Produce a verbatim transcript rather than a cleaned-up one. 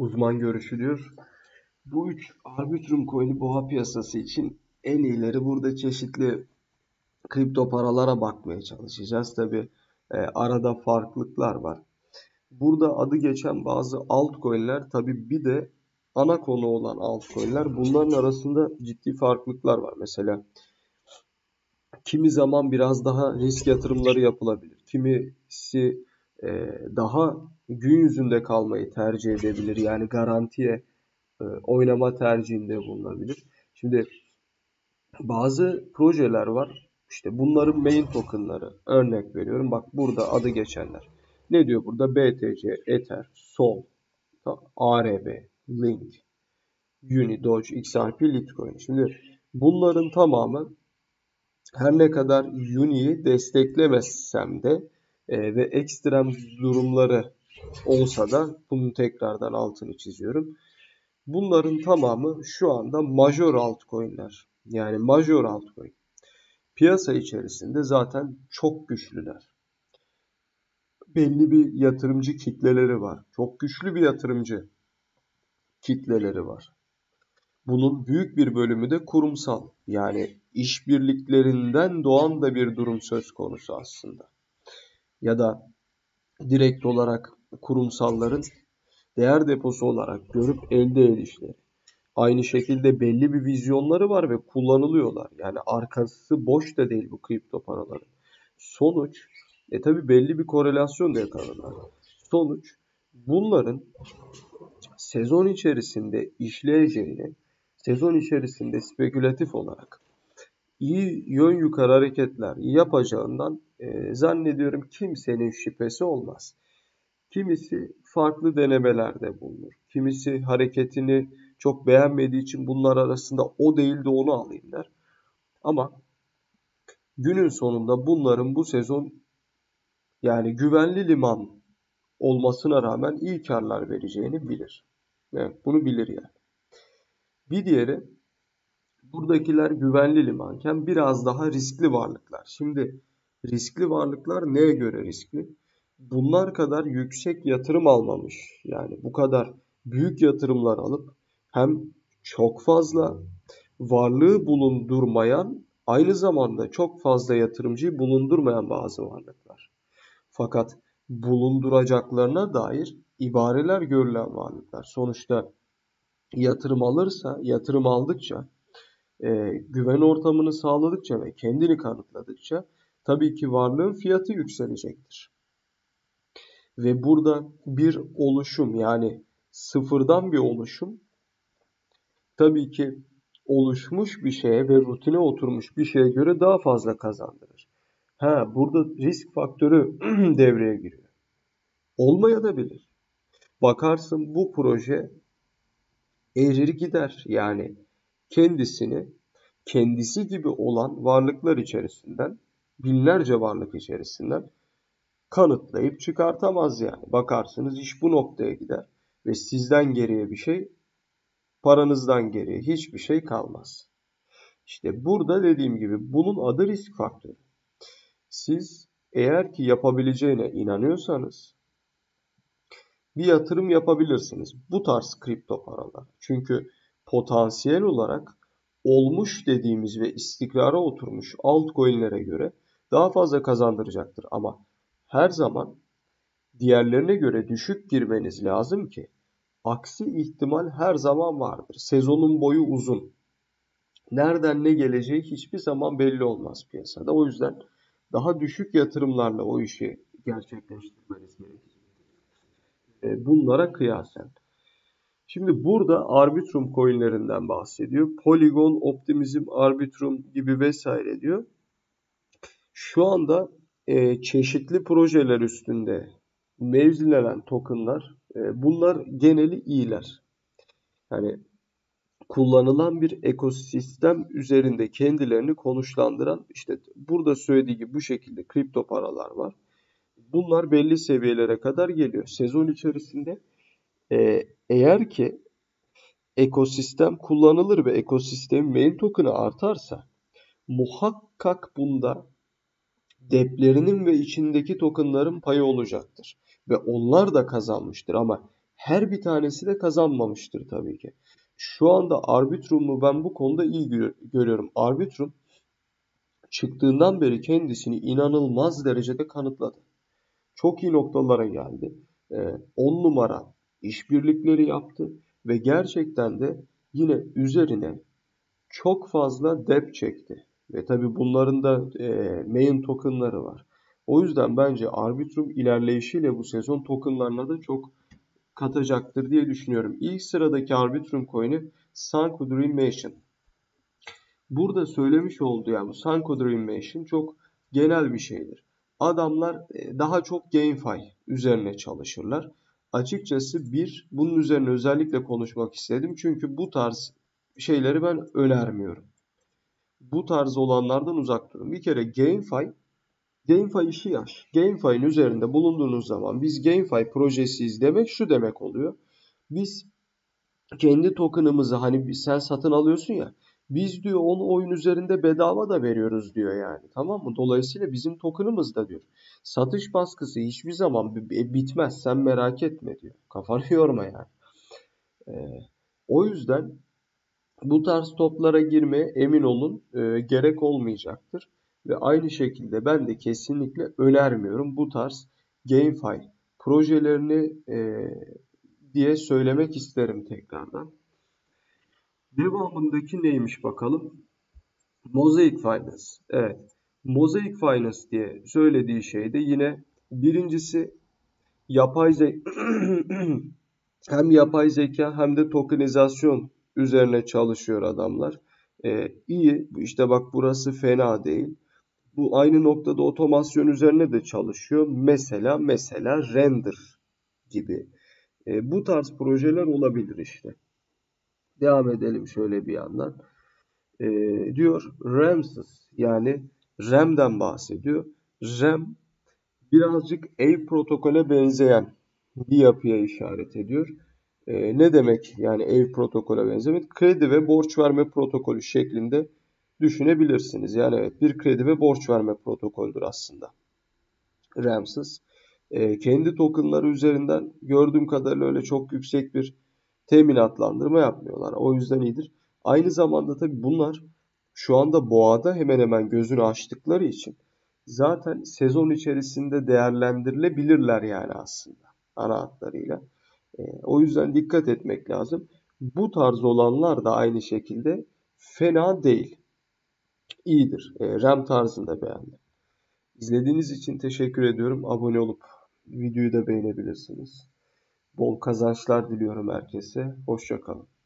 Uzman görüşü diyor. Bu üç Arbitrum coin'i boğa piyasası için en iyileri. Burada çeşitli kripto paralara bakmaya çalışacağız. Tabi e, arada farklılıklar var. Burada adı geçen bazı altcoin'ler, tabi bir de ana konu olan altcoin'ler. Bunların arasında ciddi farklılıklar var. Mesela kimi zaman biraz daha risk yatırımları yapılabilir. Kimisi e, daha gün yüzünde kalmayı tercih edebilir. Yani garantiye e, oynama tercihinde bulunabilir. Şimdi bazı projeler var. İşte bunların main tokenları. Örnek veriyorum. Bak burada adı geçenler. Ne diyor burada? B T C, Ether, Sol, A R B, Link, Uni, Doge, X R P, Litecoin. Şimdi bunların tamamı, her ne kadar Uni'yi desteklemesem de e, ve ekstrem durumları olsa da bunun tekrardan altını çiziyorum. Bunların tamamı şu anda major altcoin'ler. Yani major altcoin. Piyasa içerisinde zaten çok güçlüler. Belli bir yatırımcı kitleleri var. Çok güçlü bir yatırımcı kitleleri var. Bunun büyük bir bölümü de kurumsal. Yani işbirliklerinden doğan da bir durum söz konusu aslında. Ya da direkt olarak kurumsalların değer deposu olarak görüp elde edişleri. Aynı şekilde belli bir vizyonları var ve kullanılıyorlar. Yani arkası boş da değil bu kripto paraların. Sonuç, e tabi belli bir korelasyon da yakaladılar. Sonuç, bunların sezon içerisinde işleyeceğini, sezon içerisinde spekülatif olarak iyi yön yukarı hareketler yapacağından e, zannediyorum kimsenin şüphesi olmaz. Kimisi farklı denemelerde bulunur. Kimisi hareketini çok beğenmediği için bunlar arasında o değil de onu alayım der. Ama günün sonunda bunların bu sezon yani güvenli liman olmasına rağmen iyi karlar vereceğini bilir. Evet, bunu bilir yani. Bir diğeri, buradakiler güvenli limanken biraz daha riskli varlıklar. Şimdi riskli varlıklar neye göre riskli? Bunlar kadar yüksek yatırım almamış. Yani bu kadar büyük yatırımlar alıp hem çok fazla varlığı bulundurmayan, aynı zamanda çok fazla yatırımcıyı bulundurmayan bazı varlıklar. Fakat bulunduracaklarına dair ibareler görülen varlıklar. Sonuçta yatırım alırsa, yatırım aldıkça, e, güven ortamını sağladıkça ve kendini kanıtladıkça tabii ki varlığın fiyatı yükselecektir. Ve burada bir oluşum, yani sıfırdan bir oluşum tabii ki oluşmuş bir şeye ve rutine oturmuş bir şeye göre daha fazla kazandırır. Ha, burada risk faktörü devreye giriyor. Olmaya da bilir. Bakarsın bu proje erir gider. Yani kendisini kendisi gibi olan varlıklar içerisinden, binlerce varlık içerisinden kanıtlayıp çıkartamaz yani. Bakarsınız iş bu noktaya gider ve sizden geriye bir şey, paranızdan geriye hiçbir şey kalmaz. İşte burada dediğim gibi bunun adı risk faktörü. Siz eğer ki yapabileceğine inanıyorsanız bir yatırım yapabilirsiniz bu tarz kripto paralar. Çünkü potansiyel olarak olmuş dediğimiz ve istikrara oturmuş altcoin'lere göre daha fazla kazandıracaktır. Ama her zaman diğerlerine göre düşük girmeniz lazım ki aksi ihtimal her zaman vardır. Sezonun boyu uzun. Nereden ne geleceği hiçbir zaman belli olmaz piyasada. O yüzden daha düşük yatırımlarla o işi gerçekleştirmeniz gerekir. Bunlara kıyasen. Şimdi burada Arbitrum coinlerinden bahsediyor. Polygon, Optimism, Arbitrum gibi vesaire diyor. Şu anda e, çeşitli projeler üstünde mevzilenen tokenlar, e, bunlar geneli iyiler. Yani kullanılan bir ekosistem üzerinde kendilerini konuşlandıran, işte burada söylediği gibi bu şekilde kripto paralar var. Bunlar belli seviyelere kadar geliyor. Sezon içerisinde e, eğer ki ekosistem kullanılır ve ekosistemin main token'ı artarsa muhakkak bunda deplerinin ve içindeki tokenların payı olacaktır. Ve onlar da kazanmıştır ama Her bir tanesi de kazanmamıştır tabii ki. Şu anda Arbitrum'u ben bu konuda iyi görüyorum. Arbitrum çıktığından beri kendisini inanılmaz derecede kanıtladı. Çok iyi noktalara geldi. on numara işbirlikleri yaptı ve gerçekten de yine üzerine çok fazla dep çekti. Ve tabii bunların da e, main tokenları var. O yüzden bence Arbitrum ilerleyişiyle bu sezon tokenlarına da çok katacaktır diye düşünüyorum. İlk sıradaki Arbitrum coin'i Sanko Dream Nation. Burada söylemiş olduğu yani bu Sanko Dream Nation çok genel bir şeydir. Adamlar daha çok GameFi üzerine çalışırlar. Açıkçası bir, bunun üzerine özellikle konuşmak istedim. Çünkü bu tarz şeyleri ben önermiyorum. Bu tarz olanlardan uzak durun. Bir kere GameFi, GameFi işi yaş. GameFi'nin üzerinde bulunduğunuz zaman biz GameFi projesiyiz demek şu demek oluyor. Biz kendi token'ımızı hani sen satın alıyorsun ya, biz diyor onu oyun üzerinde bedava da veriyoruz diyor yani, tamam mı? Dolayısıyla bizim token'ımız da diyor satış baskısı hiçbir zaman bitmez, sen merak etme diyor. Kafanı yorma yani. Ee, o yüzden bu tarz toplara girmeye emin olun e, gerek olmayacaktır. Ve aynı şekilde ben de kesinlikle önermiyorum bu tarz GameFi projelerini e, diye söylemek isterim tekrardan. Devamındaki neymiş bakalım? Mosaic Finance. Evet. Mosaic Finance diye söylediği şey de yine birincisi yapay zeka hem yapay zeka hem de tokenizasyon üzerine çalışıyor adamlar. Ee, iyi. İşte bak burası fena değil. Bu aynı noktada otomasyon üzerine de çalışıyor. Mesela mesela render gibi. Ee, bu tarz projeler olabilir işte. Devam edelim şöyle bir yandan. Ee, diyor RAM'sız yani RAM'den bahsediyor. RAM birazcık Ave protokole benzeyen bir yapıya işaret ediyor. Ee, ne demek yani Ave protokole benzemek? Kredi ve borç verme protokolü şeklinde düşünebilirsiniz. Yani evet bir kredi ve borç verme protokoldür aslında. RAM'sız. Ee, kendi tokenları üzerinden gördüğüm kadarıyla öyle çok yüksek bir teminatlandırma yapmıyorlar. O yüzden iyidir. Aynı zamanda tabii bunlar şu anda boğada hemen hemen gözünü açtıkları için zaten sezon içerisinde değerlendirilebilirler yani aslında ana hatlarıyla. E, o yüzden dikkat etmek lazım. Bu tarz olanlar da aynı şekilde fena değil. İyidir. E, RAM tarzını da beğendim. İzlediğiniz için teşekkür ediyorum. Abone olup videoyu da beğenebilirsiniz. Bol kazançlar diliyorum herkese. Hoşça kalın.